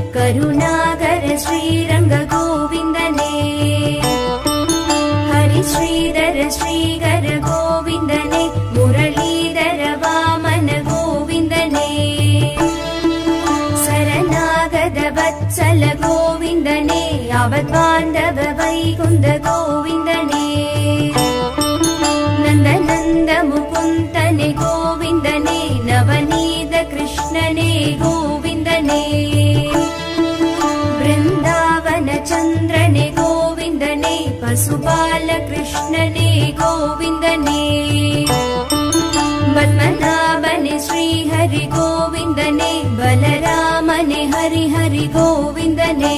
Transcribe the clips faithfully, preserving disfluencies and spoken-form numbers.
करुणाकर श्रीरंग गोविंदने हरि श्रीधर श्रीकर गोविंदने मुरलीधर वामन गोविंदने शरणागत वत्सल गोविंदने यावद्बान्धव वैकुंठ गोविंदने नंदनंद मुकुंदने गोविंदने नवनीत कृष्णने गोविंदने वृंदावन चंद्रने गोविंदने पशुपाल कृष्णने गोविंदने पद्मनाभने श्रीहरि गोविंदने बलरामने हरि हरि गोविंदने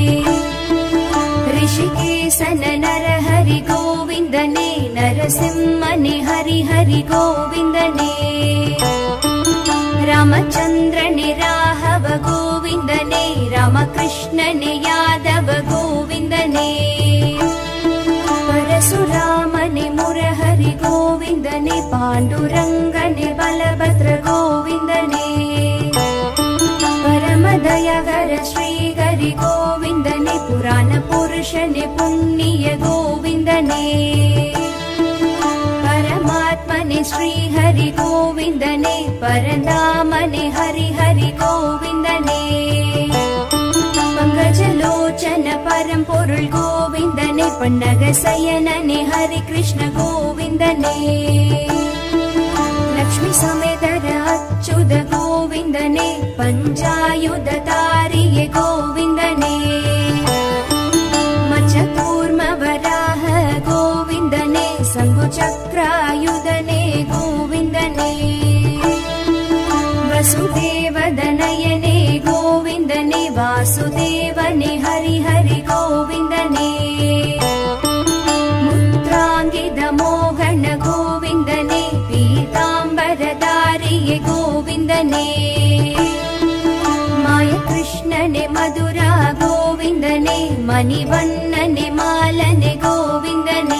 ऋषिकेशन नरहरि गोविंदने नरसिंहने हरि हरि गोविंदने रामचंद्रने राघव गोविंदने रामकृष्णने यादव गोविंदने परशुरामने मुरहरि गोविंदने पांडुरंगने बलभद्र गोविंदने परमदयाकर श्रीहरि गोविंदने पुराण पुरुषने पुण्य गोविंदने परमात्मने श्रीहरि गोविंदने परधामने हरि हरि गोविंदने पंकजलोचन परम पुरुष गोविंदने पन्नग शयनने हरि कृष्ण गोविंदने लक्ष्मी समेतर अच्युत गोविंदने पंचायुधधारिये गोविंदने मत्स्यकूर्म वराह गोविंदने शंखचक्रायुधने गोविंदने वसुदेवदनयने गोविंदने वासुदेवने हरि हरि गोविंदने मुद्रांगित मोहन गोविंदने पीतांबरधारिये गोविंदने माय कृष्णने मधुरा गोविंदने मणिवन्नने मालने गोविंदने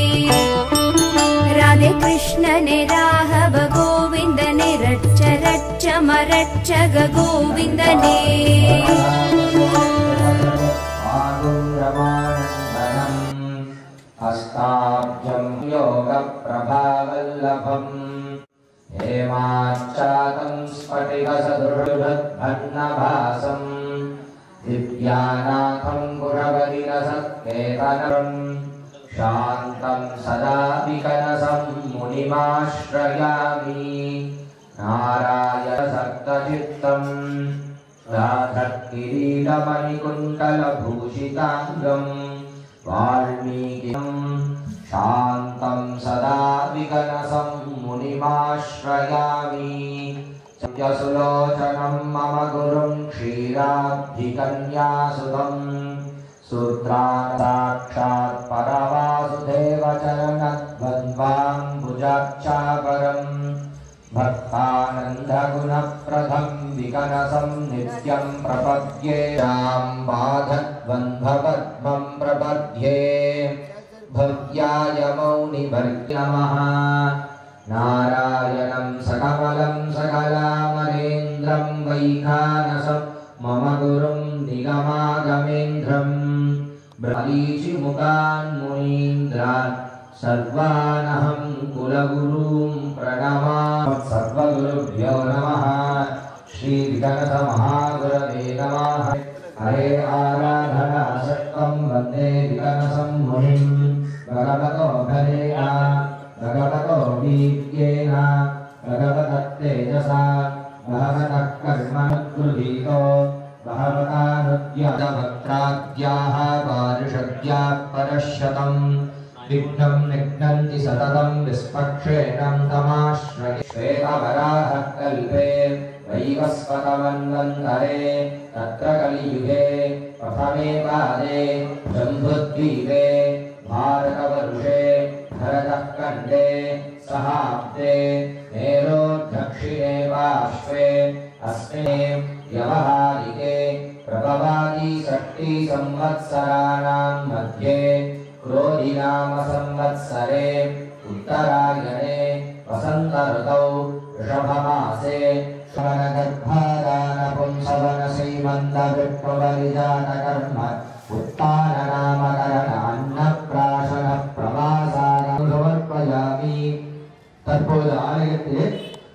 राधे कृष्णने राघव गोविंदने रच्च रच्च मरच्चग गोविंदने हस्ताब्जं योगप्रभावल्लभम् हेमाच्चातं स्फटिकसदृशभन्नभासम् दिव्यानाथं पुरवरिरसत्केतनम् शान्तं सदा विकनसं मुनिमाश्रयामि नारायणसक्तचित्तम् राधत्किरीटमणिकुण्डलभूषिताङ्गम् वाल्मीकिं शान्तं सदा विकनसं मुनिमाश्रयामि सत्यसुलोचनं मम गुरुं क्षीराब्धिकन्यासुतम् सूत्रान् साक्षात् परवासुदेवचरणद्वन्द्वाम्बुजाक्षापरम् भक्तानन्दगुणप्रदं विकनसं नित्यं प्रपद्ये शाम्बाधद्वन्द्वपद्मं प्रपद्ये भव्याय मौनिभर्गे नमः नारायणं सकमलं सकलामरेन्द्रं वैखानसं मम गुरुं निगमागमेन्द्रम् ब्रह्मीशिमुखान्मुनीन्द्रान् सर्वानहं कुलगुरूं प्रणमामि सर्वगुरुभ्यो नमः श्रीविकनसमहागुरवे नमः हरे आराधना सत्त्वं वन्दे विकनसं मुनिं भगवतो भरेण भगवतो वीर्येण भगवतस्तेजसा भगवतः कर्मणोद्गृहीतो भगवतानुद्यतभक्त्राद्याः पारिषद्याः परश्शतम् विघ्नं निघ्नन्ति सततं विस्पक्षेणं तमाश्रये श्वेतवराहः कल्पे वैवस्वतमन्वन्तरे तत्र कलियुगे प्रथमे पादे जम्बुद्वीपे भारतवर्षे भरतः खण्डे सहाब्दे मेरोर्दक्षिणे पार्श्वे अस्मिन् व्यवहारिके प्रभवादि षष्टि संवत्सराणां मध्ये क्रोधिनाम संवत्सरे उत्तरायणे वसंत ऋतौ ऋषभमासे श्रवणगर्भादान पुंसवन श्रीमन्त परिजातकर्म उत्ताननामकरण अन्नप्राशन प्रवासान् समर्पयामि तत्पोद आलयत्ते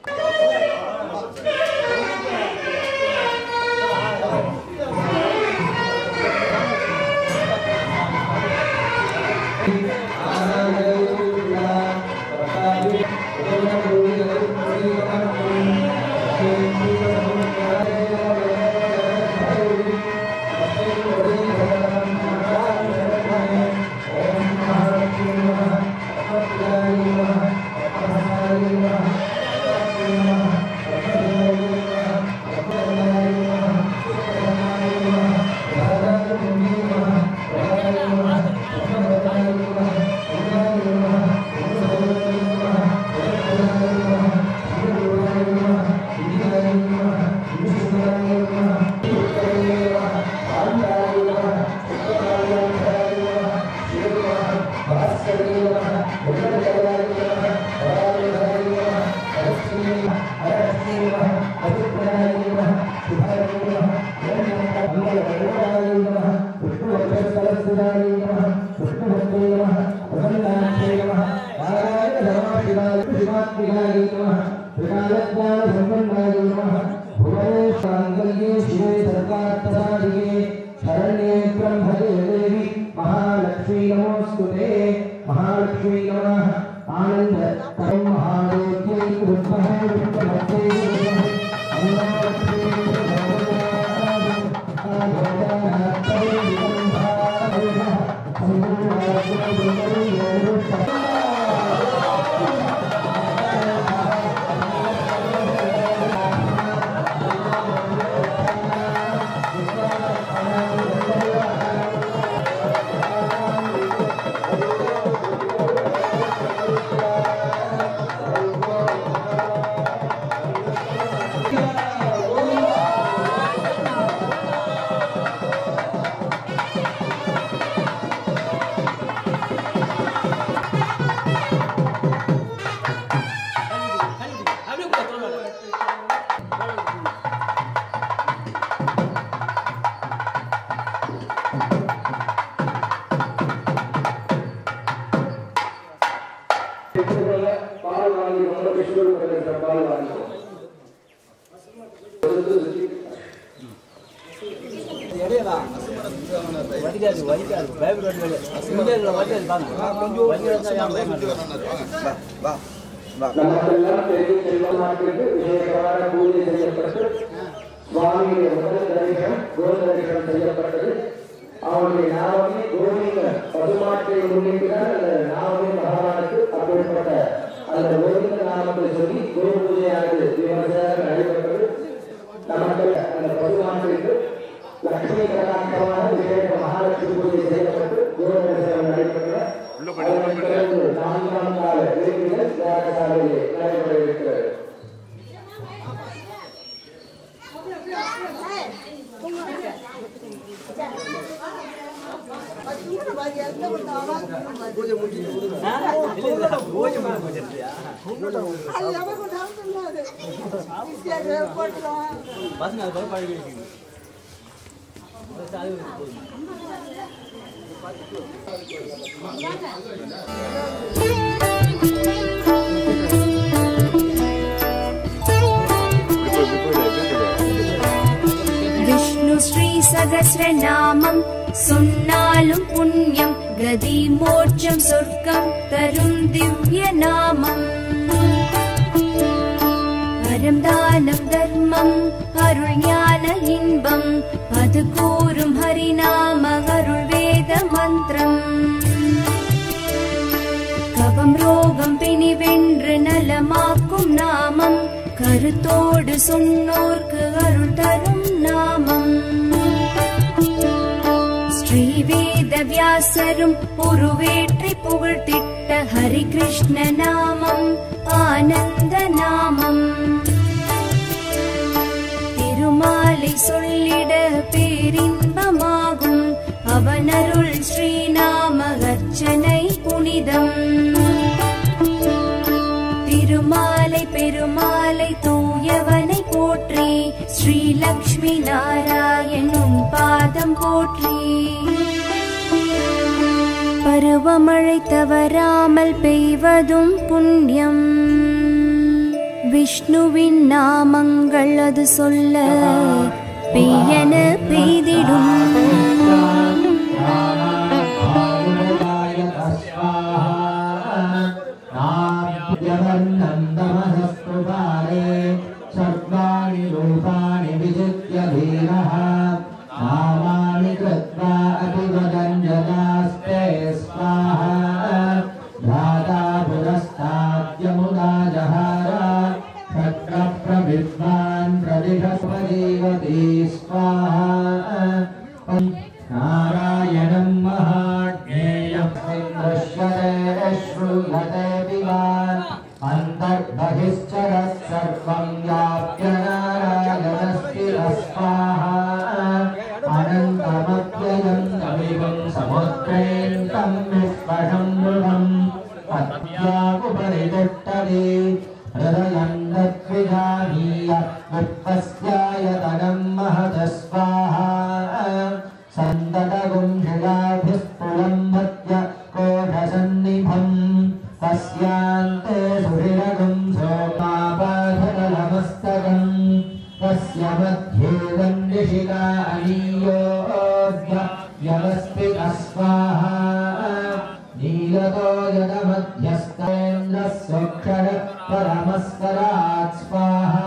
विष्णु श्री सहस्रनामं சொன்னாலும் புண்ணியம் கதி மோட்சம் சொர்க்கம் தரும் திவ்ய நாமம் அறம் தானம் தர்மம் அருள் ஞான இன்பம் அது கூறும் ஹரிநாம அருள் வேத மந்திரம் கபம் ரோகம் பிணி வென்று நலமாக்கும் நாமம் கருத்தோடு சொன்னோர்க்கு அருள் தரும் நாமம் ஸ்ரீவேத வியாசரும் உருவேற்றி புகழ்த்திட்ட ஹரி கிருஷ்ண நாமம் ஆனந்த நாமம் திருமாலை சொல்லிட பேரின்பமாகும் அவனருள் ஸ்ரீநாம அர்ச்சனை புனிதம் திருமாலை பெருமாளை தூயவனை போற்றி ஸ்ரீ லக்ஷ்மி நாராயணும் பாதம் போற்றி. பருவமழை தவறாமல் பெய்வதும் புண்ணியம். விஷ்ணுவின் நாமங்கள் அது சொல்ல பெய்யன பெய்திடும். सर्वाणि रूपाणि विजित्य धीरः नामानि कृत्वा अभिवदञ्जनास्ते स्वाहा. धाता पुरस्ताद्यमुदा जहार शक्रप्रविद्वान् प्रदिशस्वजीवति स्वाहा. नारायणं महाज्ञेयं दृश्यते श्रूयते विवान् अन्तर्बहिश्चरः सर्वं व्याप्य नारायणस्थिरः स्वाहा. अनन्तमव्ययं तमिवं समुद्रेऽन्तं विश्वशम्भुवम् पद्यामुपरि तिष्ठति हृदयं तद्विजानीय विप्पस्यायतनं महतः स्वाहा. सन्ततगुं शिलाभिस्फुलं मध्य कोशसन्निभम् तस्यान्ते सुहृदगुं सोमापाधतलमस्तकम्. तस्य मध्ये वन्दिशिखा अनीयोऽद्य व्यवस्थितः स्वाहा. नीलतो यदमध्यस्थेन्द्रस्वक्षरः परमस्करात् स्वाहा.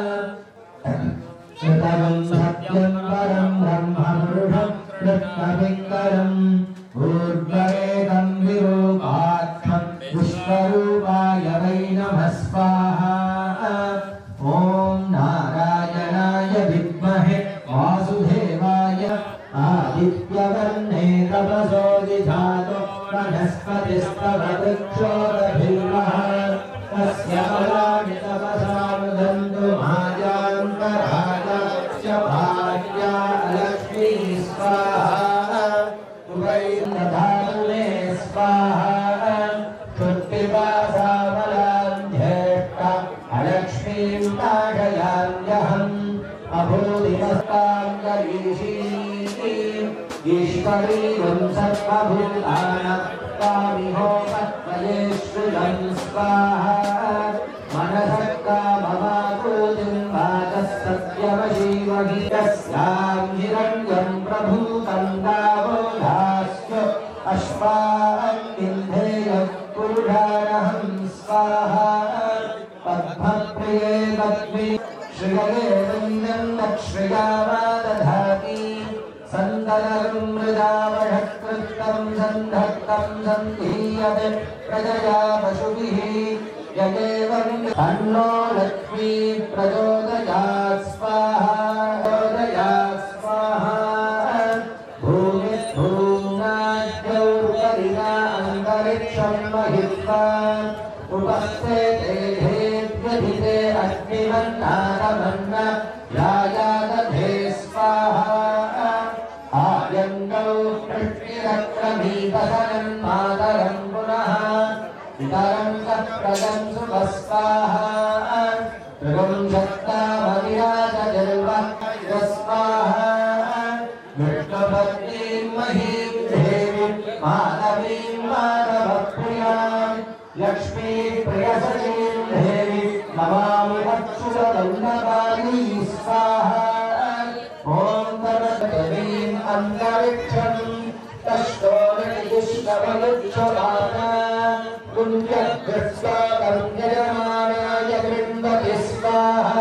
श्रुतगुं सत्यं परं ब्रह्मपुरुषं कृष्णपिङ्गलम् ऊर्ध्वरेदं विरूपाक्षं विश्वरूपाय वै नमः स्वाहा. ॐ नारायणाय विद्महे वासुदेवाय आदित्यवर्णे तपसो दिधातो वनस्पतिस्तव वृक्षोरभिर्वः. तस्य फलानि तपसा मुदन्तु मायान्तराजास्य भार्या लक्ष्मी स्वाहा. उभयदधातुने स्वाहा. शुद्धिपासामलां ज्येष्ठा अलक्ष्मीं नाशयाम्यहम्. अभूतिमस्तां गरीषीम् ईश्वरीवं सर्वभूतानां स्वामिहोपत्वयेश्वरं स्वाहा. मनसः काममाकृतिं वाचः सत्यमशीवहि. यस्यां हिरण्यं प्रभूतं दावोधास्य अश्वान् विन्धेयः पुरुषारहं स्वाहा. पद्मप्रिये पद्मे श्रियगे वन्द्यं तच्छ्रियामा दधाति. सन्दनगं मृदावषत्कृतं सन्धत्तं सन्धीयते प्रजया पशुभिः. यदेवं तन्नो लक्ष्मी प्रचोदयात् स्वाहा. प्रचोदयात् स्वाहा. भूमिर्भूम्नाद्यौर्परिणा अन्तरिक्षं महित्वा उपस्थे देहेऽद्यधिते अग्निमन्नादमन्न यायादधे स्वाहा. आर्यङ्गौ पृष्टिरक्रमीपसनं मातरं पुनः इतरं सप्रदं सुभस्वाहा. त्रिगुं सत्तामविराजजल्वः स्वाहा. विष्णुभक्तिं महीं देवीं माधवीं माधवप्रियां लक्ष्मीप्रियसखीं देवीं नमामि अच्युतदण्डपाणी स्वाहा. ॐ तमदेवीम् अन्तरिक्षं तष्टोनिष्टवयुक्षमाना पुण्यकृत्स्वागं यजमानाय गृह्णति स्वाहा.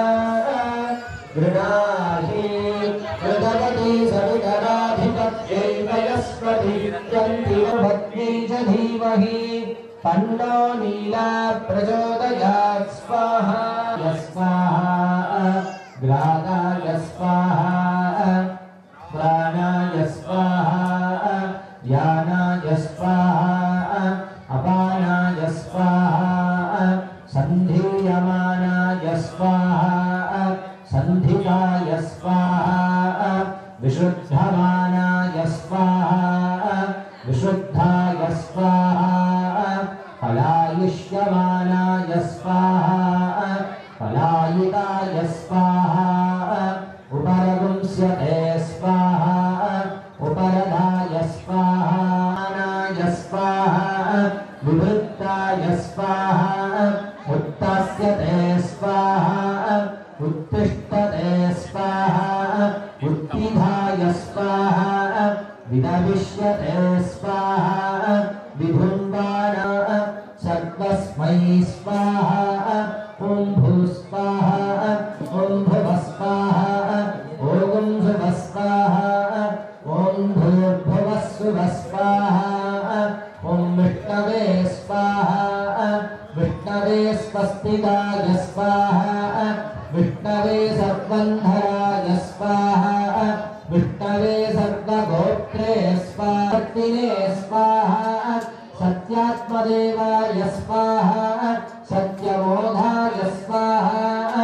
गृणाहि हृदयति सवितराधिपत्यै वयस्पति यन्ति च धीमहि. तन्नो नीला प्रचोदयात् स्वाहा. स्वाहा. ग्रादाय स्वाहा. प्राणाय स्वाहा. ध्यानाय स्वाहा. अपानाय स्वाहा. सन्धीयमानाय स्वाहा. सन्धिताय स्वाहा. विशुद्धमानाय स्वाहा. विशुद्धाय स्वाहा. पलायिष्यमानाय स्वाहा. पलायिताय स्वाहा. उपरगुंस्यते स्वाहा. विदविष्यते स्वाहा विभुन्वाना सर्वस्मै स्वाहा ॐ भूस्वाहा ॐ भुवः स्वाहा ॐ भुवः स्वाहा ॐ भूर्भुवः सुवः स्वाहा ॐ विष्णवे स्वाहा विष्णवे स्वस्तिकाय स्वाहा विष्णवे सर्वन्धराय स्वाहा विष्णवे सर्वगोत्रे स्वाहा स्वाहा सत्यात्मदेवाय स्वाहा सत्यमोधाय स्वाहा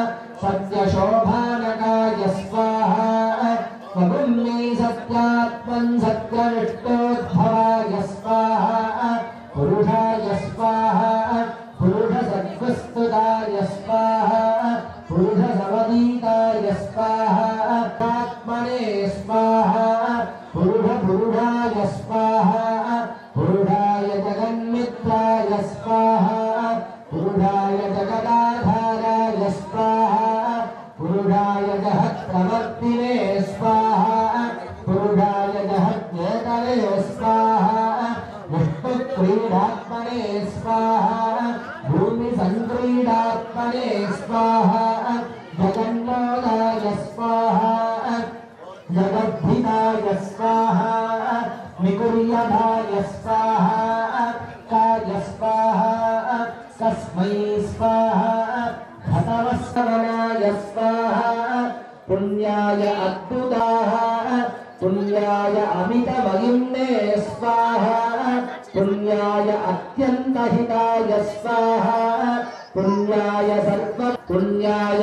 सत्यशोभानकाय स्वाहा स्वगुण्ये सत्यात्मन् सत्यनिष्ठोद्भवाय स्वाहा पुरुषाय स्वाहा पुरुषसद्वस्तुताय स्वाहा पुरुषसमदीताय स्वाहा आत्मने स्वाहा पुरुषपुरुषाय स्वाहा पुरुषाय जगन्मित्राय स्वाहा पुरुषाय जगदाधाराय स्वाहा पुरुषाय जगत्प्रवर्तिने स्वाहा पुरुषाय जगज्ञेतवे स्वाहा विष्णुक्रीडात्मने स्वाहा भूमिसङ्क्रीडात्मने स्वाहा जगन्मोदाय स्वाहा जगद्धिताय स्वाहा निकुर्यधाय स्वाहा काय स्वाहा कस्मै स्वाहा घटवस्सवनाय स्वाहा पुण्याय अद्भुताः पुण्याय अमितमहिम्ने स्वाहा पुण्याय अत्यन्तहिताय स्वाहा पुण्याय सर्व पुण्याय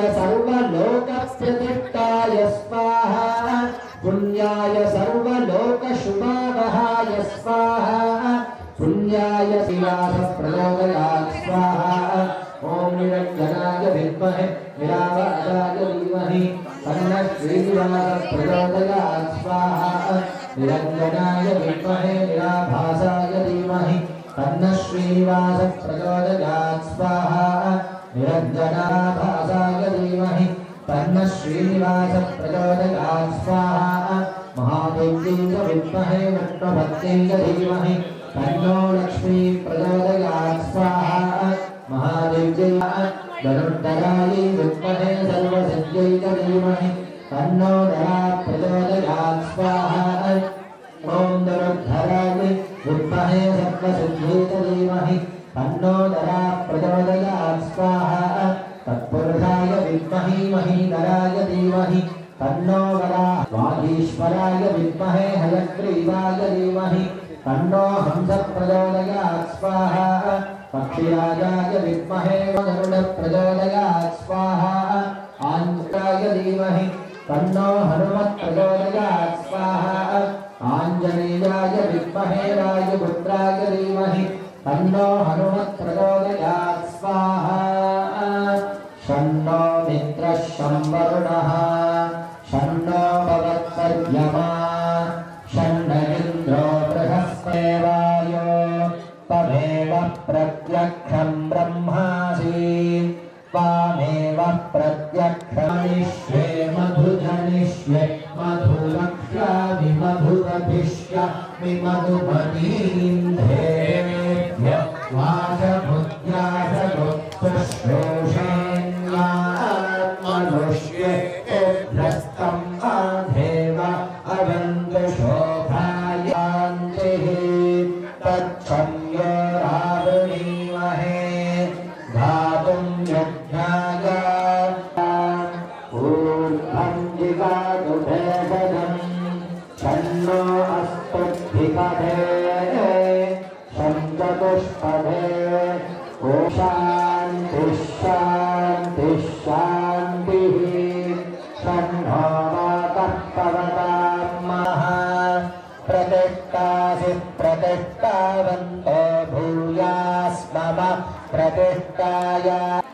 सर्वलोकप्रतिष्ठाय स्वाहा पुण्याय सर्वलोकशुभावहाय स्वाहा पुण्याय शिवासप्रचोदयात् स्वाहा ॐ निरञ्जनाय विद्महे निराभासाय धीमहि तन्नः श्रीनिवासः प्रचोदयात् स्वाहा निरञ्जनाय विद्महे निराभासाय धीमहि तन्नः श्रीनिवासः प्रचोदयात् स्वाहा निरञ्जनाभासाय धीमहि तन्नः श्रीनिवासः प्रचोदयात् स्वाहा महादेव्यै च विद्महे विष्णुपत्न्यै च धीमहि तन्नो लक्ष्मी प्रचोदयात् स्वाहा महादेव्यै धनुर्धरायै विद्महे सर्वसिद्ध्यै च धीमहि तन्नो धरा प्रचोदयात् स्वाहा ॐ धनुर्धरायै विद्महे सर्वसिद्ध्यै च धीमहि तन्नो धरा प्रचोदयात् स्वाहा तत्पुरुषाय विद्महे महीधराय धीमहि तन्नो वराह वागीश्वराय विद्महे हयग्रीवाय धीमहि तन्नो हंसः प्रचोदयात् स्वाहा पक्षिराजाय विद्महे गरुडः प्रचोदयात् स्वाहा आञ्जनेयाय धीमहि तन्नो हनुमत् प्रचोदयात् स्वाहा आञ्जनेयाय विद्महे राजपुत्राय धीमहि तन्नो हनुमत् प्रचोदयात् स्वाहा शन्नो मित्रः शं वरुणः शन्नो भवत्पर्यमा शन्न इन्द्रो बृहस्पतिर्वायो त्वमेव प्रत्यक्षं ब्रह्मासि त्वामेव प्रत्यक्षमिष्ये मधुजनिष्ये मधुरक्ष्यामि मधुरभिष्यामि मधुमनीन्धेभ्य वाचभुत्याशगुप्तश्रोषेण्यात्मनुष्ये भ्रस्तं आधेव अनन्तशोभायान्तिः तच्छम्यो रावणीमहे धातुं यज्ञाय ऊर्ध्वं जिगातु भेषजम् शन्नो अस्तुभिपदे शञ्चतुष्पदे ॐ शान्तिः शान्तिः शान्तिः शन्नो वातः पवतां महः प्रतिष्ठासि प्रतिष्ठावन्तो भूयास्मम प्रतिष्ठाय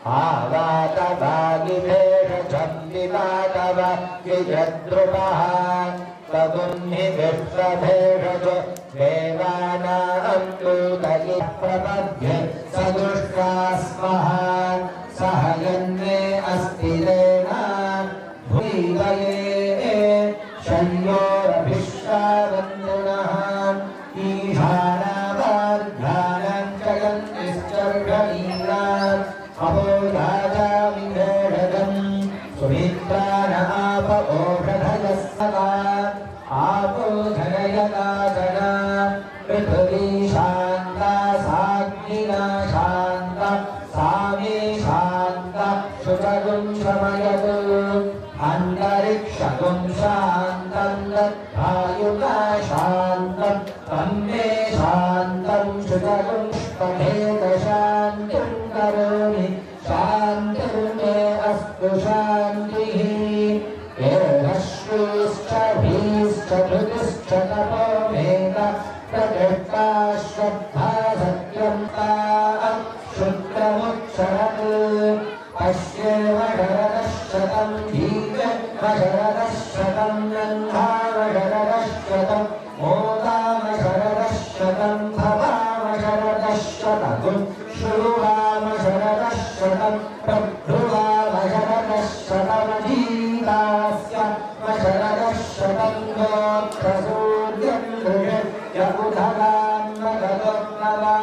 आवातभागिभेषजं विवातव विजद्रुमः तगुन्हि विश्वभेषजो देवानां दूतयि प्रपद्य सदुष्टास्मः सह यन्मे अस्ति रेणा भूयये शन्योरभिश्रावन्दुनः जलाजना पृथ्वी शान्ता साग्निना शान्ता सामे शान्ता शुचगुं शमयतु अन्तरिक्षगुं शान्तं दत्तायुता शान्तं तन्मे शान्तं शुचगुं पठेत शान्तिं करोमि शान्तिर्मे अस्तु शान्तिः श्रीश्च भीश्च धृतिश्च तपो मेध प्रतिष्ठा श्रद्धा सत्यं तां शुक्रमुच्चरत् पश्येव शरदशतं दीर्घशरदशतं नन्दावशरदशतं मोदावशरदशतं भवावशरदशतं श्रुवावशरदशतं प्रभ्रुवावशरदशतमधीतास्य वशरदशतं गोत्रसूर्यं यकुधगां मगदोत्तवा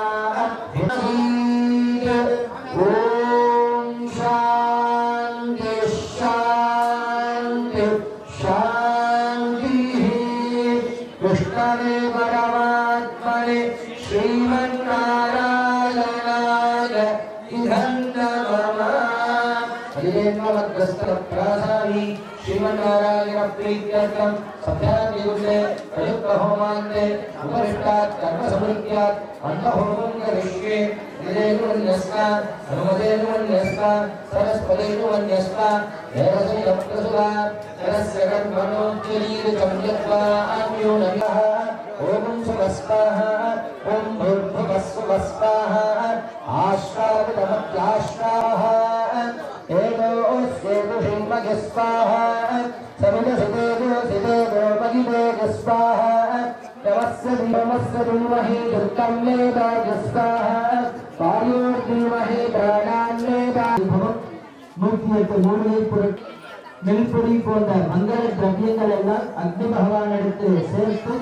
ॐ शान्ति शान्ति शान्तिः कृष्णने परमात्मने श्रीमन्नारायणाय इदं नमः हरिरेन्वमद्गस्तप्रासामि श्रीमन्नारायण प्रीत्यर्थं सत्याग्निगुण्डे प्रयुक्तहोमान्ते उपरिष्टात् कर्मसमृद्ध्यात् अन्तहोमं करिष्ये हरिरेन्वन्यस्ता हनुमतेन्वन्यस्ता सरस्वतेन्वन्यस्ता देवसेनप्रसुता सरस्य कर्मणोज्जलीर्चं यत्वा अन्यो नमः ॐ सुवस्वाहा ॐ भूर्भुवस्सुवस्वाहा आश्रावितमत्याश्राहा एतोऽस्येतु श्रीमयस्वाहा समितसितेजोसितेजोपगितेजस्वाहा नमस्य धीमस्य धीमहि दुर्गं वेदायस्वाहा वायोर्धीमहि प्राणान्वेदाभवम् நூற்றி எட்டு மூலிகை பொருள் நெல்பொடி போன்ற மங்கள திரவியங்கள் எல்லாம் அக்னி பகவான் எடுத்து சேர்த்து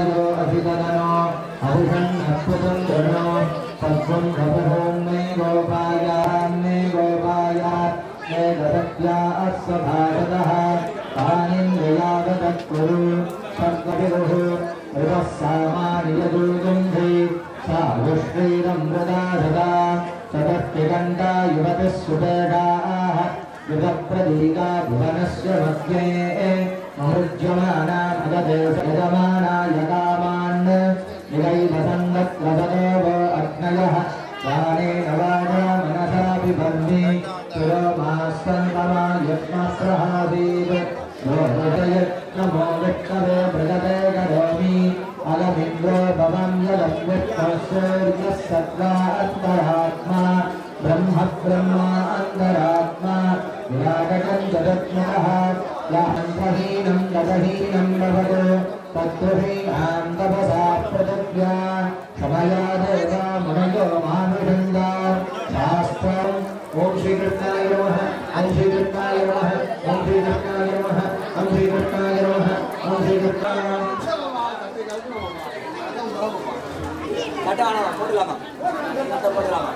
अभिनयो अभिनयो अभिषन् अभ्युतन्द्रणो तद्वं रघुहोन्मे गोपायान्मे गोपाया मे ददत्या अस्वभारतः तानिन्द्रियावदत्कुरु सर्वविदुः ऋतः सामान्यदूगुन्धि सायुश्रीरमृदाधदा तदप्यगन्धा युवतिः सुपेडाः युगप्रदीका भुवनस्य मध्ये महुज्यमाना मददेशयजमानाय कामान् निगैवसन्नत्रवदेव अग्नयः प्राणेन वाचा मनसापि बन्धि पुरोमास्तन्तमायत्मप्रहासीत् नमो विष्णवे व्रजते करोमि अलमिन्द्रो भवं यदव्यक्तसूर्यः सत्त्वा अन्तरात्मा ब्रह्म ब्रह्मा अन्तरात्मा विराजकं जगत्मकः यान्तहीनं गतहीनं भवतु तत्त्वहीनां तपसा पृथिव्या क्षमया देवा मुनयो मानुषन्दा शास्त्रम् ॐ श्रीकृष्णाय नमः ॐ श्रीकृष्णाय नमः ॐ श्रीकृष्णाय नमः ॐ श्रीकृष्णाय नमः ॐ श्रीकृष्णाय கட்டான போடலாமா கட்ட போடலாமா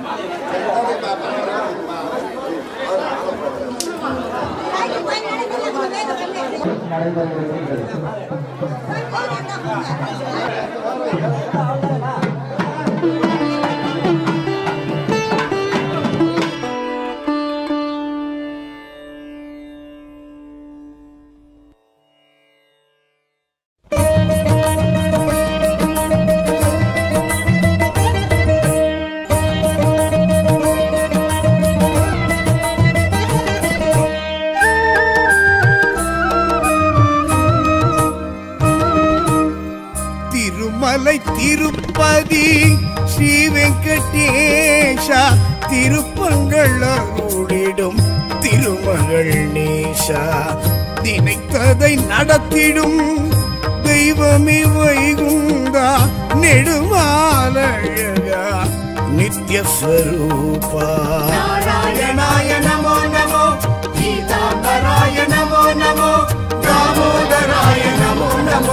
திருப்பதி ஸ்ரீ வெங்கடேஷா திருப்பங்கள் அருளிடும் திருமகள் நேஷா நினைத்ததை நடத்திடும் தெய்வமே வைகுந்தா நெடுமாலழகா நித்யஸ்வரூபா நாராயணாய நமோ நமோ கீதாம்பராய நமோ நமோ தாமோதராய நமோ நமோ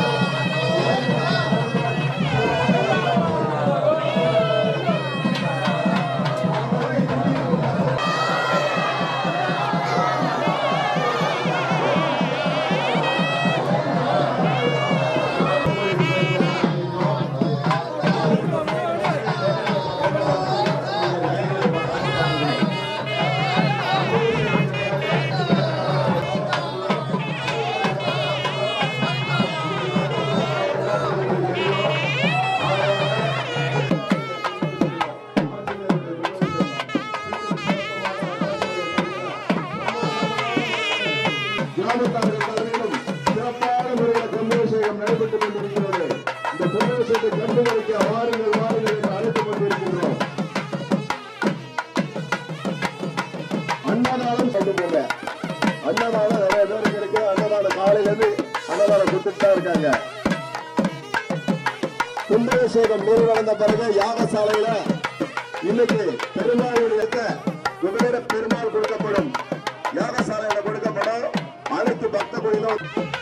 கும்பாபிஷேகம் நிறைவடைந்த பிறகு யாகசாலையில இன்னைக்கு பெருமாளுடைய குபேர பெருமாள் கொடுக்கப்படும் யாகசாலையில கொடுக்கப்படும் அனைத்து பக்த கோயிலும்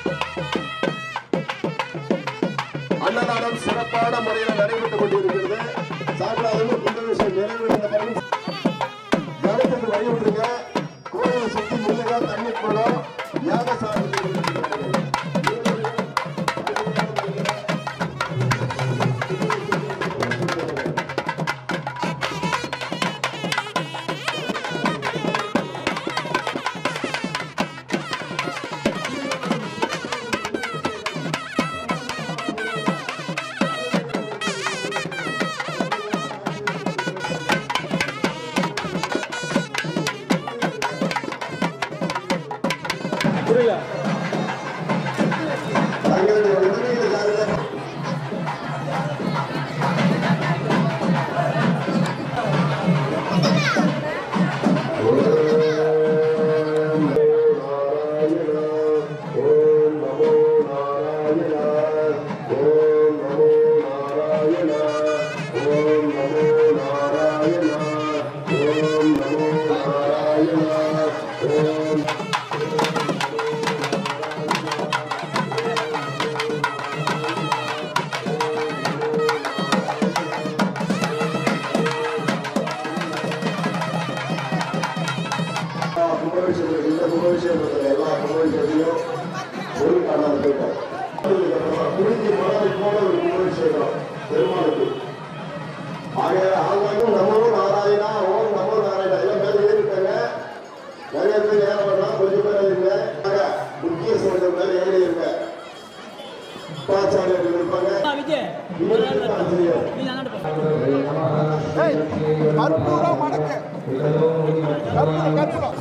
அன்னதானம் சிறப்பான முறையில் நடைபெற்றுக் கொண்டிருக்கிறது. சாப்பிடாதவங்க கும்பாபிஷேகம் நிறைவடைந்த பிறகு கவனத்துக்கு வழிவிட்டுருங்க. கோயிலை சுற்றி முன்னதாக தண்ணி போடும் யாகசாலை கற்பூரம் மடக்கு கற்பூரம் கற்பூரம்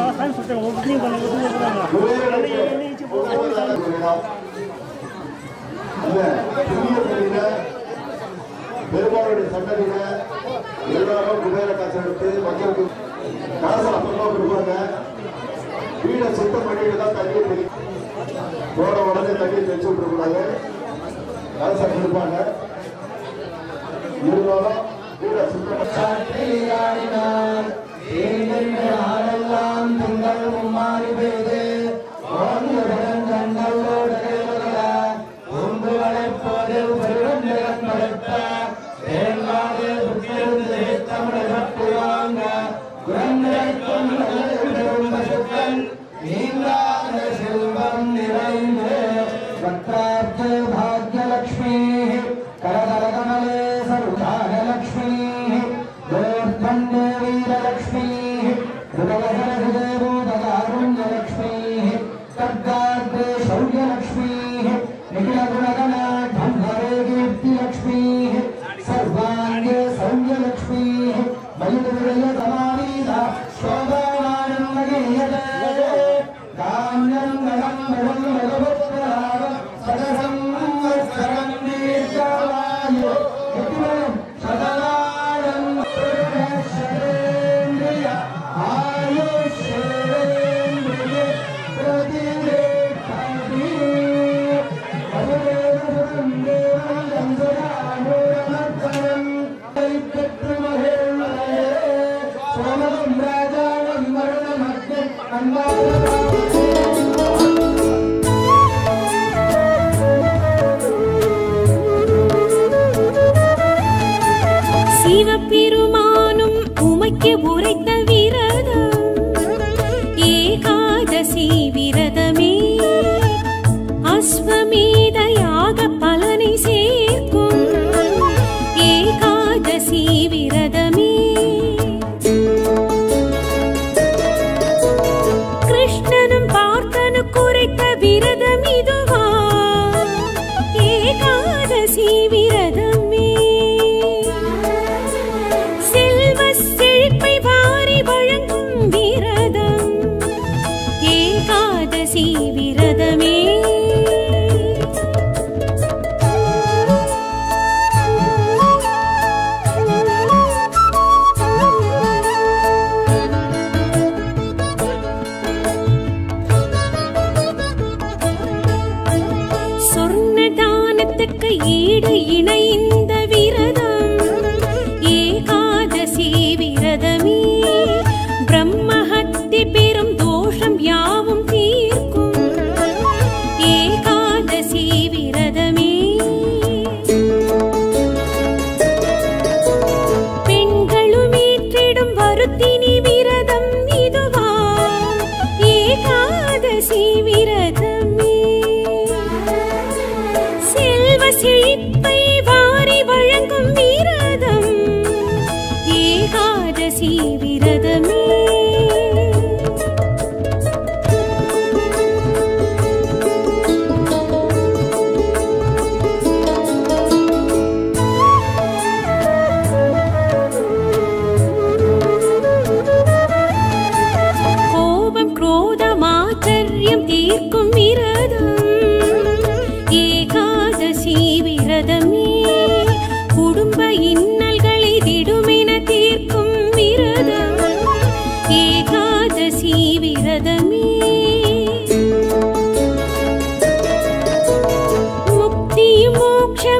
பெருமாளுடைய சன்னதியில எல்லாரும் குபேர காசு எடுத்து மக்களுக்கு காசு அப்பமா கொடுப்பாங்க. வீடை சுத்தம் பண்ணிட்டு தான் தண்ணி தெளி போன உடனே தண்ணி தெளிச்சு விட்டுருக்கூடாது. காசை கொடுப்பாங்க. இருந்தாலும் வீடை சுத்தம் திங்கள் மும்மாறி பெய்து கண்களோடு உங்கு வளைப்போது பெருவந்தகம் மறைத்த தேங்காது புத்திருந்து தமிழகத்துவாங்க குரங்கைக்கும் பசுக்கள் நீங்காத செல்வம் நிறைந்து வக்ரார்த்த பாக்யலக்ஷ்மி கரதரகமலே சர்வாகலக்ஷ்மி கோர்பண்ட வீரலக்ஷ்மி ஹிருதயஹரஹிருதயபூதகாருண்யலக்ஷ்மி கர்கார்த்தே சௌர்யலக்ஷ்மி निखिलगुणगण धन्वरे कीर्तिलक्ष्मी सर्वाङ्गे सौम्यलक्ष्मी मयुरविरयतमारीधा शोभामानन्दगीयते काम्यं गणं बलं बलवत्तरावं सदसं वत्सरं दीर्घायु नित्यं सदानं शरेन्द्रिय आयुष्येन्द्रिय प्रतिरेखति சிவபெருமானும் உமைக்கு உரைத்த விரதம் ஏகாதசி விரதமே அஸ்வமேத யாக